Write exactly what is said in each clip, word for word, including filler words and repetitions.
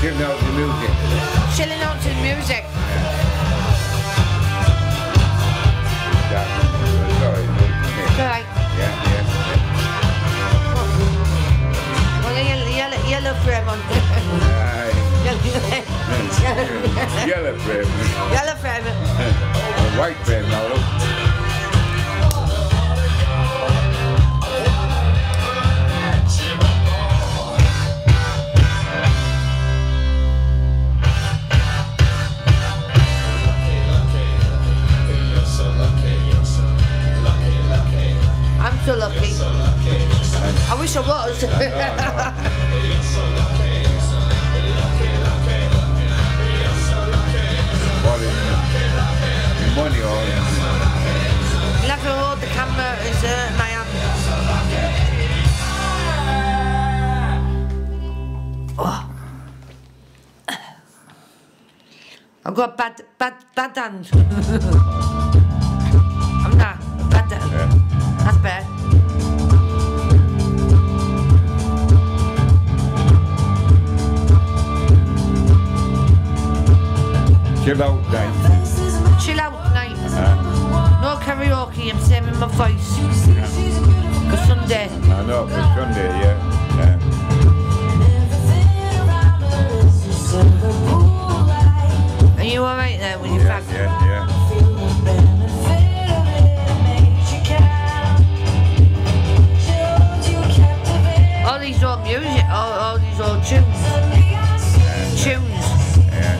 Chilling out to the music. Chilling out to the music. Yeah. Sorry. Right. Yeah, yeah. Well, yellow, yellow, yellow frame on. Aye. Yellow frame. Yellow frame. White frame now, look. I'm so lucky. I wish I was. What in, in money or in... You'll have to hold the camera is uh, my hand. Oh. I've got bad, bad, bad hands. I'm not bad hand. Yeah. That's bad. Chill out night. Chill out night. Uh, No karaoke, I'm saving my voice. yeah. For Sunday. I know, for Sunday, yeah. yeah. Are you alright there with your Yeah, fag? yeah, yeah. All these old music, all, all these old tunes. And, Tunes. yeah.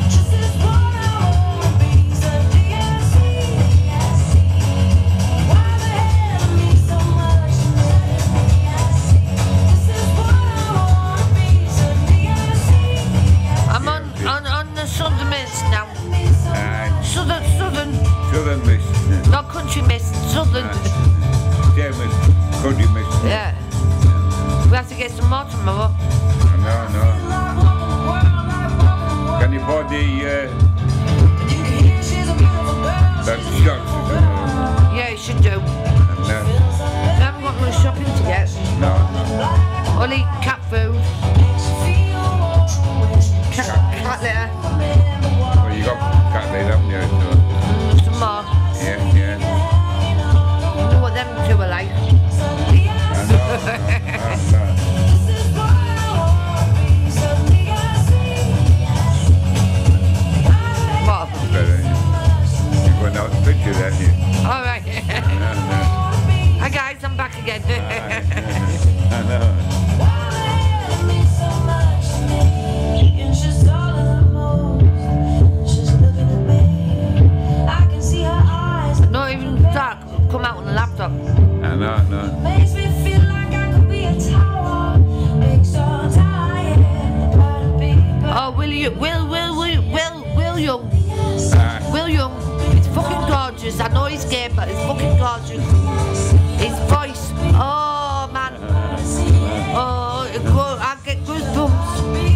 I'm on, on, on the Southern Mist now. Aye. Southern, Southern, Southern Miss. not Country Mist, Southern. Same as Country Miss. Yeah. We have to get some more tomorrow. No, no. Can you afford the, uh, that shot? Yeah, you should do. No, We haven't got no shopping to get. no. Only cat food. Cat, cat litter. Well, you got cat laid up there, so. Mm, some more. Yeah, yeah. You know what them two are like. I know, no, no, no. What? Better. You're going out the picture then, you. Alright. No, no. Hi guys, I'm back again. Aye. I know. Not even dark, come out on the laptop. I know, no. Makes me feel like I could be a tower. Big so tired. Oh, Will you, Will, Will, Will, Will, Will Young. Aye. Will Young. It's fucking gorgeous. I know he's gay, but it's fucking gorgeous. His voice. Oh, man. Oh, it go, I get goosebumps.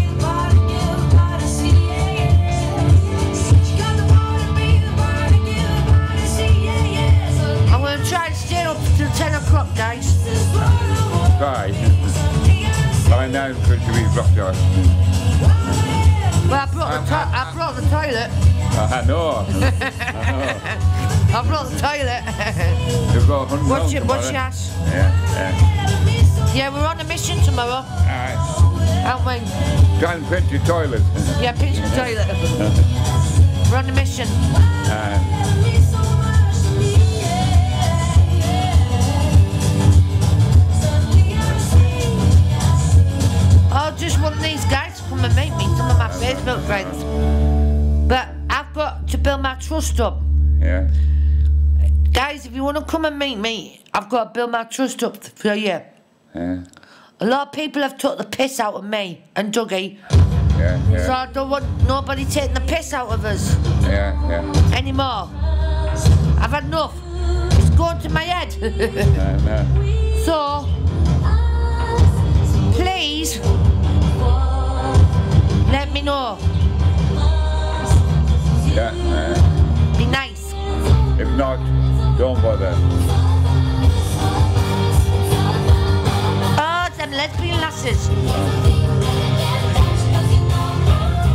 I'm going to try and stay up till ten o'clock, guys. Bye. By now, could you be blocked out? Well, I brought the, to- I brought the toilet. I know. I brought the toilet. You've got a hundred Watch it, tomorrow. watch your ass. Yeah, yeah. Yeah, we're on a mission tomorrow, Aye. aren't we? Try and pinch your toilet. Yeah, pinch the toilet. We're on a mission. Aye. I just want these guys to come and meet me, some of my Facebook friends. But I've got to build my trust up. Yeah. Guys, if you want to come and meet me, I've got to build my trust up for you. Yeah. A lot of people have took the piss out of me and Dougie, Yeah, so yeah. I don't want nobody taking the piss out of us Yeah, yeah. anymore. I've had enough. It's going to my head. I know. So, please, let me know. Yeah, uh, Be nice. if not, don't bother. Oh, them lesbian lasses.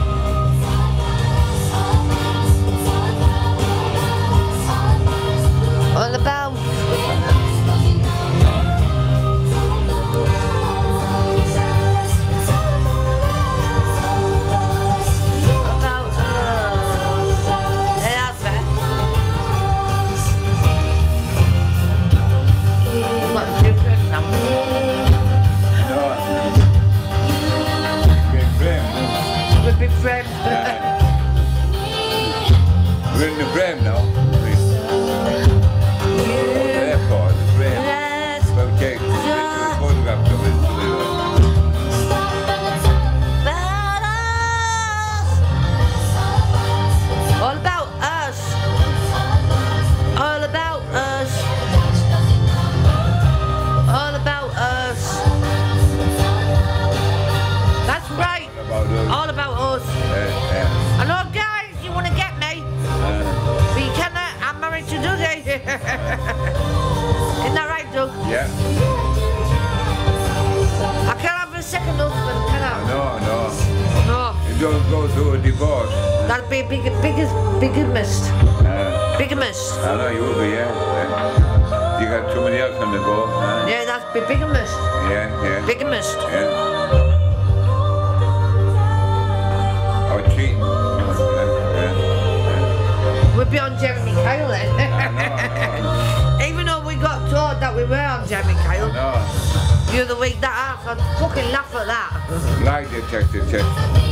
frame. We're in the frame now. The airport, the frame. Yes. Well, take a photograph of it. All about us. All about us. All about us. That's right. About us. All about us. Yeah, yeah. I know, guys, you want to get me, Uh, but you cannot. I'm married to Dougie. Isn't that right, Doug? yeah. I can't have a second husband, can I? No, no. No. You don't go through a divorce. That'd be a big, biggest, bigamist. Uh, Bigamist. I know you will be, yeah. yeah. You got too many else on the go. Uh, Yeah, that's be bigamist. yeah, yeah. Bigamist. Yeah. Or cheating. Yeah, yeah. We'd be on Jeremy Kyle then. I know, I know. Even though we got told that we were on Jeremy Kyle No. the other week, that half, I'd fucking laugh at that. Lie detector test.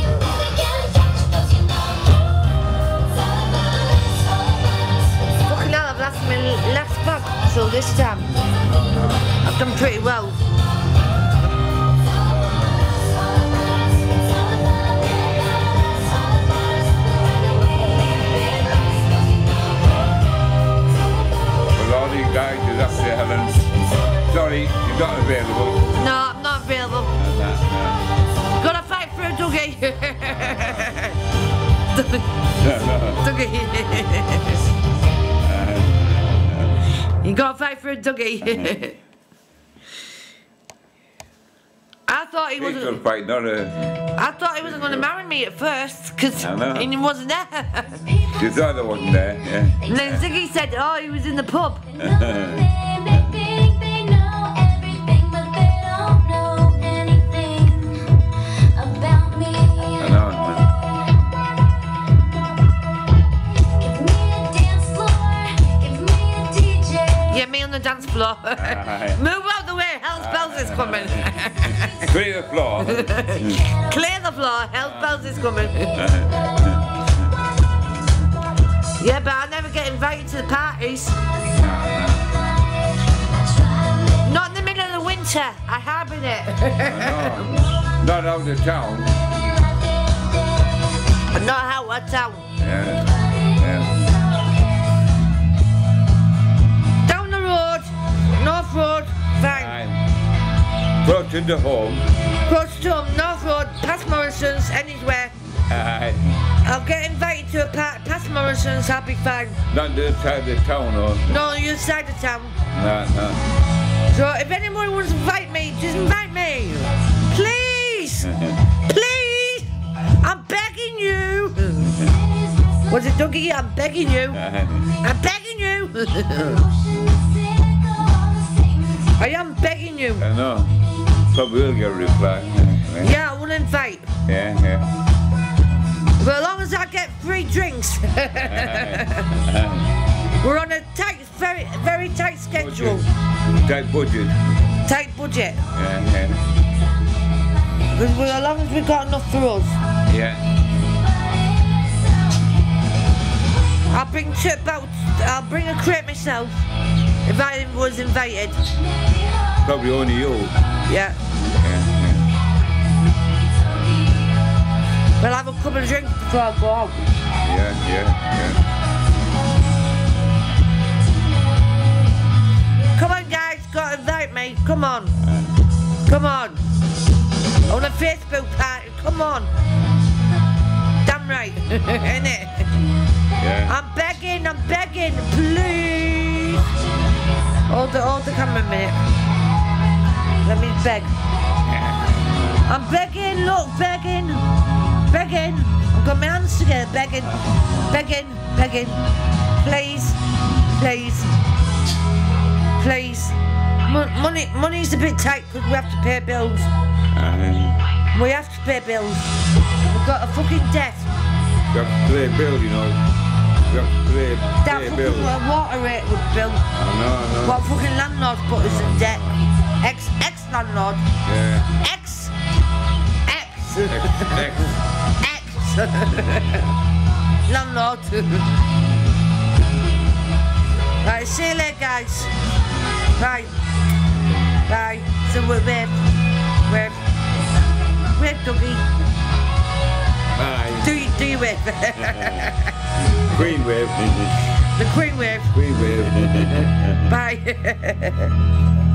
Fucking hell, I've lost my left back, so this time I've done pretty well. Well, all these guys is up there, Helen. Sorry, you're not available. No, I'm not available. No, no. Gotta fight for a Dougie. No, no. Dougie. You gotta fight for a Dougie. I thought he He's was. gonna fight, not a... I thought he wasn't gonna marry me at first because I know. he wasn't there. Your father wasn't there, yeah. And then Ziggy said, "Oh, he was in the pub." I know, man. Yeah, me on the dance floor. Aye. Move out the way, Hell's Bells is coming. Clear the floor. Clear the floor, Hell's Bells is coming. Yeah, but I never get invited to the parties. Not in the middle of the winter. I harboured it. No, not out of town. I'm not out of town. Yeah, yeah. Down the road, North Road, fine. Aye. Brought to the home. Close to home, North Road, past Morrison's, anywhere. Aye. I'll get invited to a part past Morrison's, I'll be fine. Not this side of the town, or... No, your side of town. No, no. So if anyone wants to invite me, just invite me. Please! Please! I'm begging you! Was it Dougie? I'm begging you. I'm begging you! I am begging you. I know. Probably will get a reply. Yeah, I will invite. Yeah, yeah. But as long as I get free drinks. We're on a tight, very, very tight schedule. Tight budget. Tight budget. Yeah, yeah. Because we, as long as we've got enough for us. Yeah. I'll bring to about, I'll bring a crate myself. If I was invited. Probably only you. Yeah. Yeah, We'll have a couple of drinks before I go out. yeah, yeah, yeah. Come on guys, gotta invite me. Come on. Come on. On a Facebook party, come on. Damn right, innit? Yeah. I'm begging, I'm begging, please. Hold the, hold the camera a minute. Let me beg. I'm begging, look, begging, begging. I've got my hands together, begging, begging, begging. Please, please, please. Mo- money, money's a bit tight because we have to pay bills. Aye. We have to pay bills. We've got a fucking debt. You have to pay a bill, you know. You have to pay, That pay a fucking bill. wa- water rate would bill. I know, I know. What fucking landlord's put us in debt? Ex, ex landlord. Yeah. Ex. Ex. Next, next. Ex. Landlord. Right, see you later, guys. Right. Bye. So we're with, with, with Dougie. Bye. Do you, do you with? Queen wave. The Queen wave. Queen wave. Bye.